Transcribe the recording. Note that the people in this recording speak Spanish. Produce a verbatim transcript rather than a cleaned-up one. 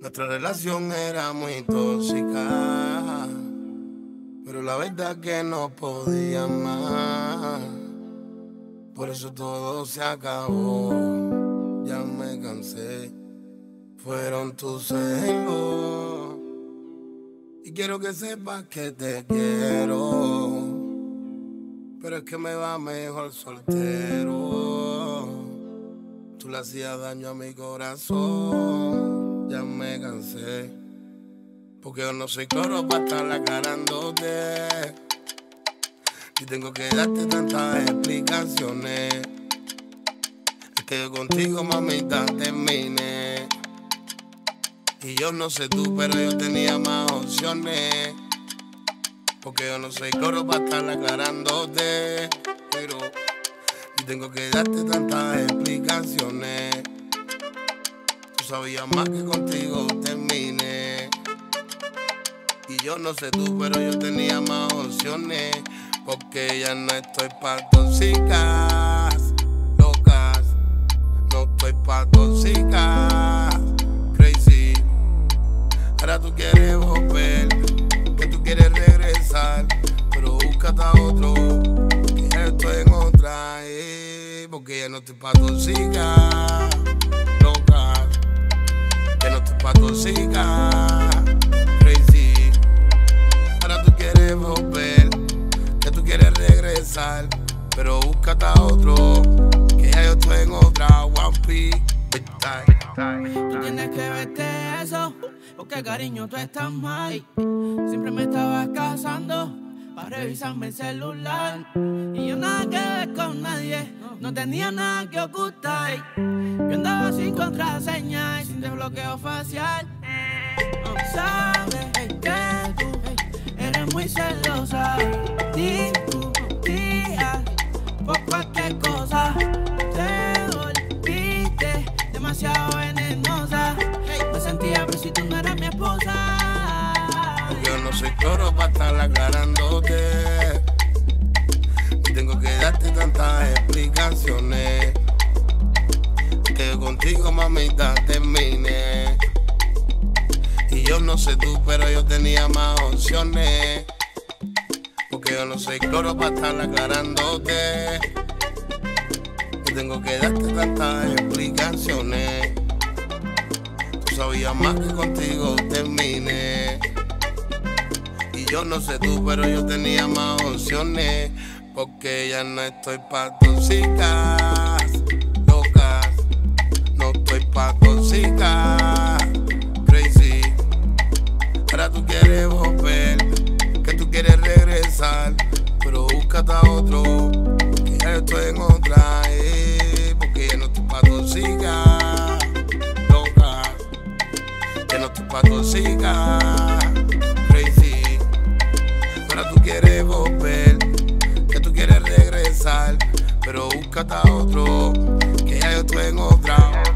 Nuestra relación era muy tóxica, pero la verdad que no podía más. Por eso todo se acabó, ya me cansé. Fueron tus celos y quiero que sepas que te quiero, pero es que me va mejor soltero. Tú le hacías daño a mi corazón, ya me cansé, porque yo no soy coro para estar aclarándote y tengo que darte tantas explicaciones. Es que yo contigo, mamita, terminé, y yo no sé tú, pero yo tenía más opciones, porque yo no soy coro para estar aclarándote, pero y tengo que darte tantas explicaciones. Tú sabías más que contigo terminé, y yo no sé tú, pero yo tenía más opciones, porque ya no estoy pa' tóxicas, locas. No estoy pa' tóxicas, crazy. Ahora tú quieres volver, que tú quieres regresar, pero búscate a otro, que ya estoy en otra, eh, porque ya no estoy pa' tóxicas, locas. Ya no estoy pa' tóxicas, crazy. Ahora tú quieres volver, que tú quieres regresar, pero búscate a otro, que ya yo estoy en otra. One Piece, big time. Tú tienes que verte eso, porque cariño tú estás mal. Siempre me estabas casando para revisarme el celular, y yo nada que ver con nadie, no tenía nada que ocultar. Yo andaba sin contraseña y sin desbloqueo facial. No sabes que tú eres muy celosa, discutías por cualquier cosa, te volviste demasiado venenosa. Me sentía pero si tú no eras mi esposa. Porque yo no soy toro para estar aclarándote y tengo que darte tantas explicaciones. Que yo contigo, mamita, terminé, y yo no sé tú, pero yo tenía más opciones, porque yo no soy cloro para estar aclarándote y tengo que darte tantas explicaciones. Tú sabías más que contigo terminé, y yo no sé tú, pero yo tenía más opciones, porque ya no estoy pa' tóxicas, locas. No estoy pa' tóxicas, crazy. Ahora tú quieres volver, que tú quieres regresar, pero búscate a otro, que ya yo estoy en otra, eh, porque ya no estoy pa' tóxicas, loca. Ya no estoy pa' tóxicas, crazy. Ahora tú quieres volver, que tú quieres regresar, pero búscate a otro, que ya yo estoy en otra.